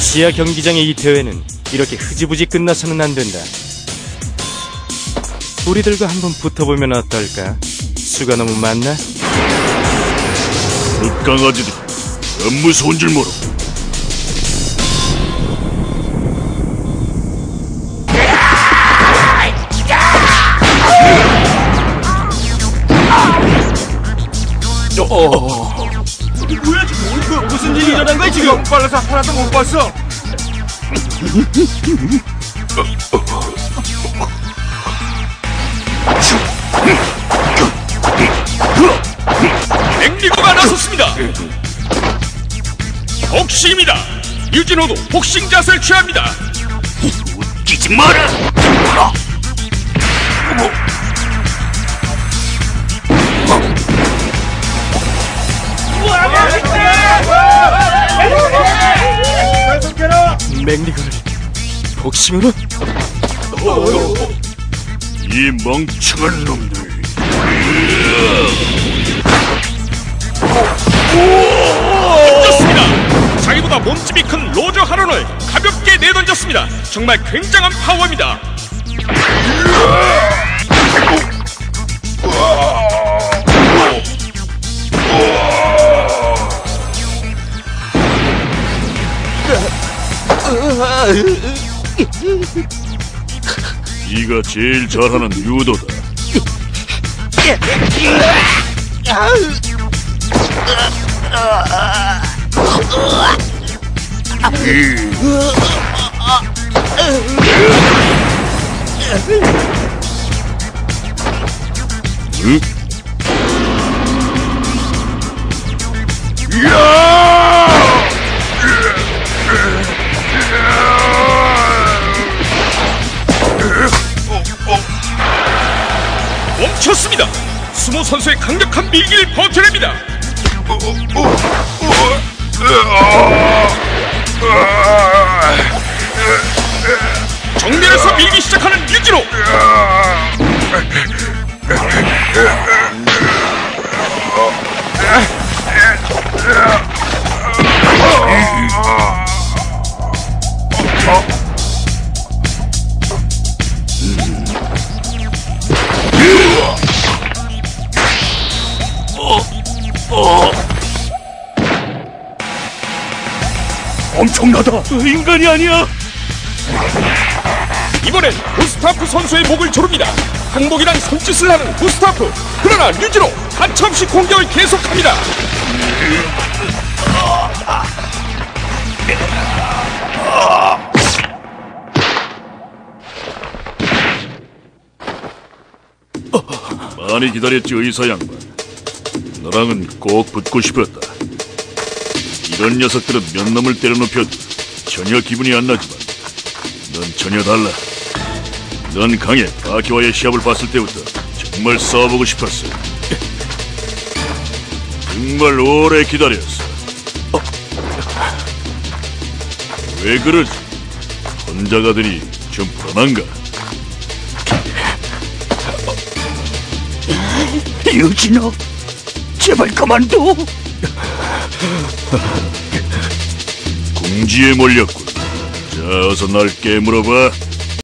지하 경기장의 이 대회는 이렇게 흐지부지 끝나서는 안 된다. 우리들과 한번 붙어보면 어떨까? 수가 너무 많나? 흑강아지들이 안 무서운 줄 모르. 뭐야 지금? 무슨 일이 일어난 거야 지금? 너무 빨라서 하나도 못 봤어. 맹리고가 나섰습니다. 복싱입니다. 유진호도 복싱 자세를 취합니다. 웃기지 마라. 맹리거를 복싱으로? 이 멍청한 놈들. 던졌습니다. 자기보다 몸집이 큰 로저 하런을 가볍게 내던졌습니다. 정말 굉장한 파워입니다. 네가 제일 잘하는 유도다. 응? 멈췄습니다. 수모 선수의 강력한 밀기를 버텨냅니다. 정면에서 밀기 시작하는 유진호. 엄청나다. 인간이 아니야. 이번엔 구스타프 선수의 목을 조릅니다. 항복이란 손짓을 하는 구스타프. 그러나 유진호 가차없이 공격을 계속합니다. 많이 기다렸지 의사 양반. 너랑은 꼭 붙고 싶었다. 이런 녀석들은 몇 놈을 때려눕혀도 전혀 기분이 안 나지만 넌 전혀 달라. 넌 강해. 바키와의 시합을 봤을 때부터 정말 싸워보고 싶었어. 정말 오래 기다렸어. 왜 그러지? 혼자 가더니 좀 불안한가? 유진호, 제발 그만둬. 궁지에 몰렸군. 자, 어서 날 깨물어봐.